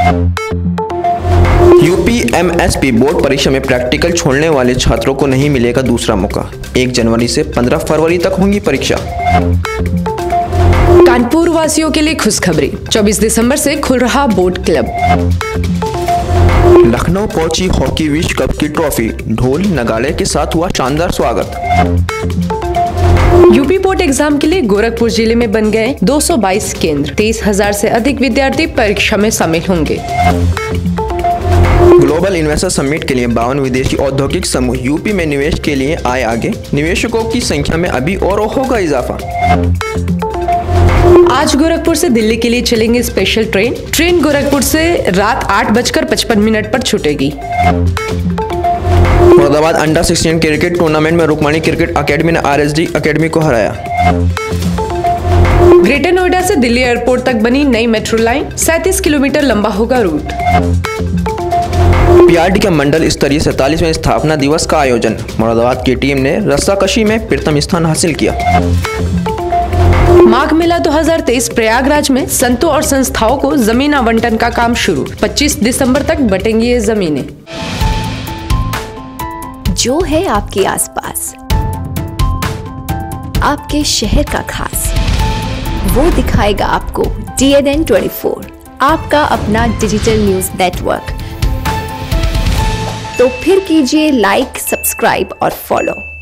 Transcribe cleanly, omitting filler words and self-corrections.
UP board परीक्षा में practical छोड़ने वाले छात्रों को नहीं मिलेगा दूसरा मौका। 1 जनवरी से 15 फरवरी तक होंगी परीक्षा। कानपुर वासियों के लिए खुशखबरी, 24 दिसंबर से खुल रहा बोट क्लब। लखनऊ पहुंची हॉकी विश्व कप की ट्रॉफी, ढोल नगाड़े के साथ हुआ शानदार स्वागत। यूपी बोर्ड एग्जाम के लिए गोरखपुर जिले में बन गए 222 केंद्र, 23,000 से अधिक विद्यार्थी परीक्षा में शामिल होंगे। ग्लोबल इन्वेस्टर समिट के लिए 52 विदेशी औद्योगिक समूह यूपी में निवेश के लिए आए आगे, निवेशकों की संख्या में अभी और होगा इजाफा। आज गोरखपुर से दिल्ली के लिए चलेंगे स्पेशल ट्रेन गोरखपुर से रात 8:55 पर छूटेगी। मुरादाबाद अंडर 16 क्रिकेट टूर्नामेंट में रुक्माणी क्रिकेट अकेडमी ने RSD अकेडमी को हराया। ग्रेटर नोएडा से दिल्ली एयरपोर्ट तक बनी नई मेट्रो लाइन, 37 किलोमीटर लंबा होगा रूट। PRD के मंडल स्तरीय 47वें स्थापना दिवस का आयोजन, मुरादाबाद की टीम ने रस्साकशी में प्रथम स्थान हासिल किया। माघ मेला 2023 प्रयागराज में संतों और संस्थाओं को जमीन आवंटन का काम शुरू, 25 दिसंबर तक बटेंगी ये जमीनें। जो है आपके आसपास, आपके शहर का खास, वो दिखाएगा आपको DNN 24, आपका अपना डिजिटल न्यूज नेटवर्क। तो फिर कीजिए लाइक, सब्सक्राइब और फॉलो।